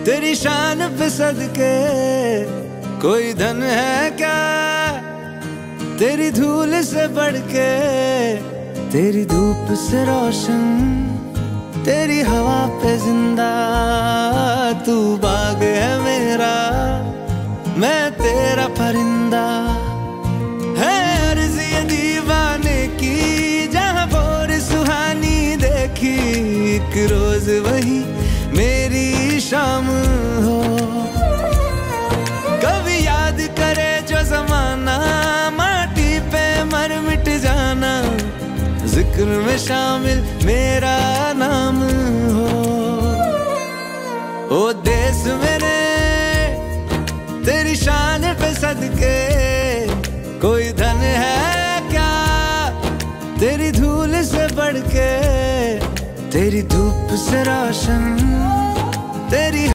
तेरी शान पे सदके कोई धन है क्या, तेरी धूल से बढ़ के, तेरी धूप से रोशन, तेरी हवा पे जिंदा। तू बाग है मेरा, मैं तेरा परिंदा। है अर्ज़ ये दीवाने की, जहाँ भोर सुहानी देखी, एक रोज वही मेरी शाम हो। कभी याद करे जो जमाना, माटी पे मर मिट जाना, जिक्र में शामिल मेरा नाम हो। ओ देश मेरे तेरी शान पे सदके कोई धन है क्या, तेरी धूल से बढ़ के, तेरी धूप से रोशन, तेरी